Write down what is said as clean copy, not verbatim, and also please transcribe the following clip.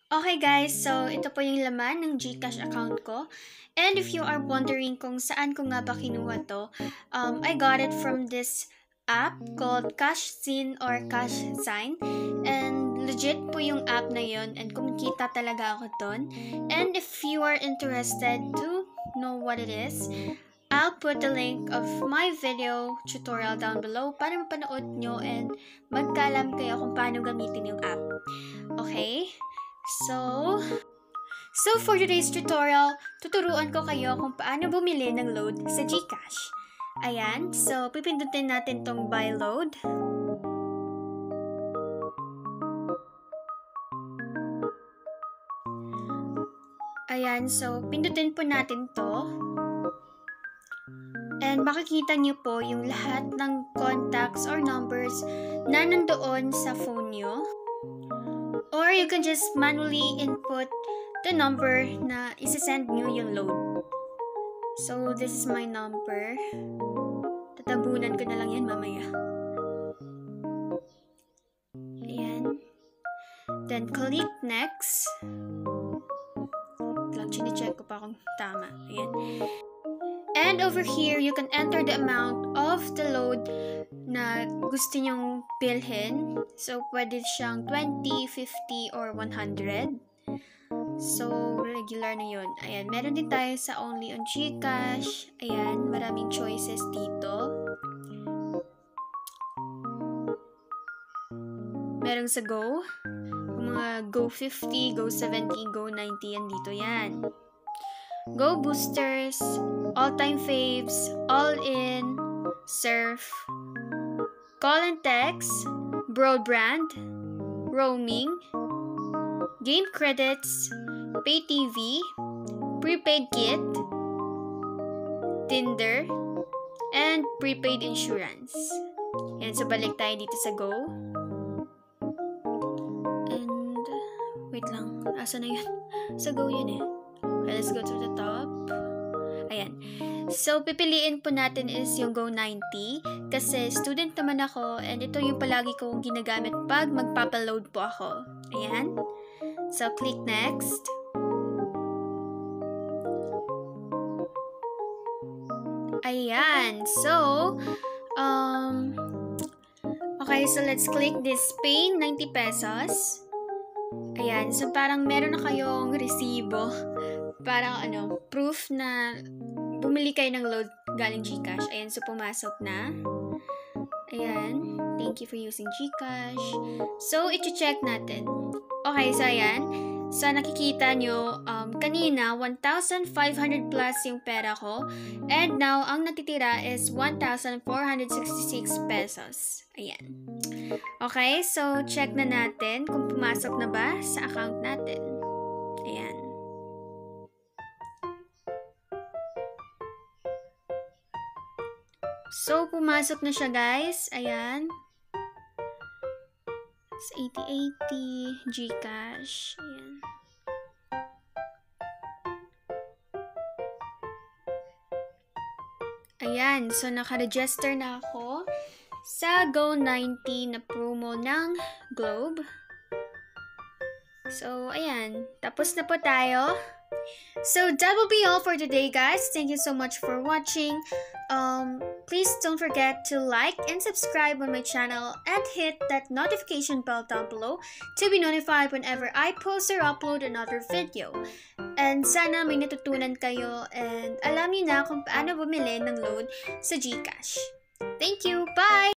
Okay guys, so ito po yung laman ng GCash account ko. And if you are wondering kung saan ko nga ba kinuha to, I got it from this app called CashSeen or CashSign. And legit po yung app na yun and kumikita talaga ako doon. And if you are interested to know what it is, I'll put the link of my video tutorial down below para mapanood nyo and magkalam kayo kung paano gamitin yung app. Okay? So for today's tutorial, tuturuan ko kayo kung paano bumili ng load sa GCash. Ayan, so pipindutin natin tong buy load. Ayan, so pindutin po natin to. And makikita niyo po yung lahat ng contacts or numbers na nandoon sa phone nyo. Or you can just manually input the number na isasend nyo yung load. So, this is my number. Tatabunan ko na lang yan mamaya. Ayan. Then, click next. Lang, chine-check ko pa kung tama. Ayan. And over here, you can enter the amount of the load na gusto nyong bilhin. So, pwede siyang 20, 50, or 100. So, regular na yun. Ayan, meron din tayo sa Only on GCash. Ayan, maraming choices dito. Meron sa Go. Mga Go 50, Go 70, Go 90, yan dito yan. Go Boosters, All-Time Faves, All-In, Surf, Call and Text, Broadband, Roaming, Game Credits, Pay TV, Prepaid Kit, Tinder, and Prepaid Insurance. Yan, so balik tayo dito sa Go. And, wait lang, asa na yun? Sa Go yun eh. Okay, let's go to the top. Ayan. So, pipiliin po natin is yung Go 90 kasi student naman ako and ito yung palagi kong ginagamit pag magpapaload po ako. Ayan. So, click next. Ayan. So, okay, so let's click this pay 90 pesos. Ayan. So, parang meron na kayong resibo. Parang proof na bumili kayo ng load galing GCash. Ayan, so pumasok na. Ayan, thank you for using GCash. So, iti-check natin. Okay, so ayan. So, nakikita nyo, kanina, 1,500 plus yung pera ko. And now, ang natitira is 1,466 pesos. Ayan. Okay, so check na natin kung pumasok na ba sa account natin. Ayan. So, pumasok na siya, guys. Ayan. It's 8080 GCash. Ayan. Ayan. So, naka-register na ako sa Go 90 na promo ng Globe. So, ayan. Tapos na po tayo. So, that will be all for today, guys. Thank you so much for watching. Please don't forget to like and subscribe on my channel and hit that notification bell down below to be notified whenever I post or upload another video. And sana may natutunan kayo and alam niyo na kung paano bumili ng load sa GCash. Thank you! Bye!